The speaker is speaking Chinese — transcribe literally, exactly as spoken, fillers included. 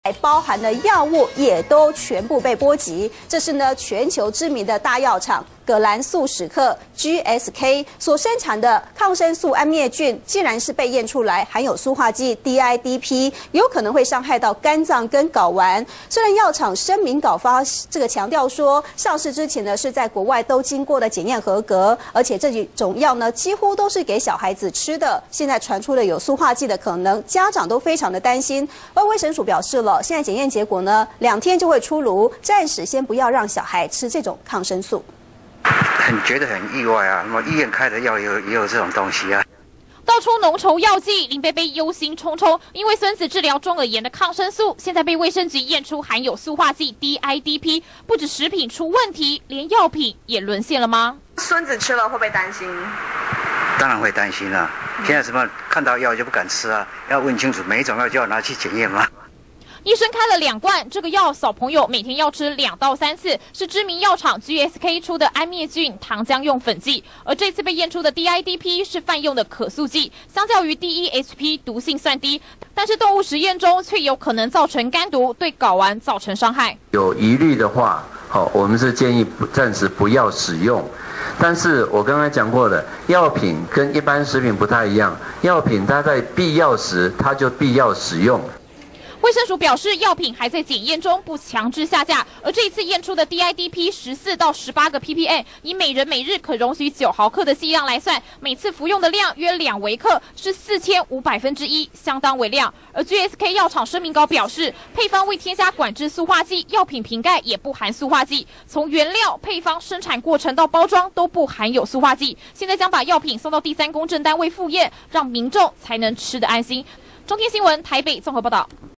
包含的药物也都全部被波及。这是呢全球知名的大药厂葛兰素史克 G S K 所生产的抗生素安灭菌，竟然是被验出来含有塑化剂 D I D P， 有可能会伤害到肝脏跟睾丸。虽然药厂声明稿发这个强调说，上市之前呢是在国外都经过了检验合格，而且这几种药呢几乎都是给小孩子吃的。现在传出了有塑化剂的可能，家长都非常的担心。而卫生署表示了，现在检验结果呢两天就会出炉，暂时先不要让小孩吃这种抗生素。 很觉得很意外啊！什么医院开的药也有也有这种东西啊！ 道出浓稠药剂，林贝贝忧心忡忡。因为孙子治疗中耳炎的抗生素，现在被卫生局验出含有塑化剂 D I D P， 不止食品出问题，连药品也沦陷了吗？ 孙子吃了会不会担心？ 当然会担心了、啊。现在什么看到药就不敢吃啊？要问清楚，每一种药就要拿去检验吗？ 医生开了两罐，这个药小朋友每天要吃两到三次，是知名药厂 G S K 出的安灭菌糖浆用粉剂，而这次被验出的 D I D P 是泛用的可塑剂，相较于 D E H P 毒性算低，但是动物实验中却有可能造成肝毒，对睾丸造成伤害。 有疑虑的话，好，我们是建议不暂时不要使用。 但是我刚才讲过的，药品跟一般食品不太一样，药品它在必要时它就必要使用。 卫生署表示，药品还在检验中，不强制下架。而这一次验出的 D I D P 十四到十八个 ppm， 以每人每日可容许九毫克的剂量来算，每次服用的量约两微克，是四千五百分之一，相当微量。而 G S K 药厂声明稿表示，配方未添加管制塑化剂，药品瓶盖也不含塑化剂，从原料、配方、生产过程到包装都不含有塑化剂。现在将把药品送到第三公证单位复验，让民众才能吃得安心。中天新闻台北综合报道。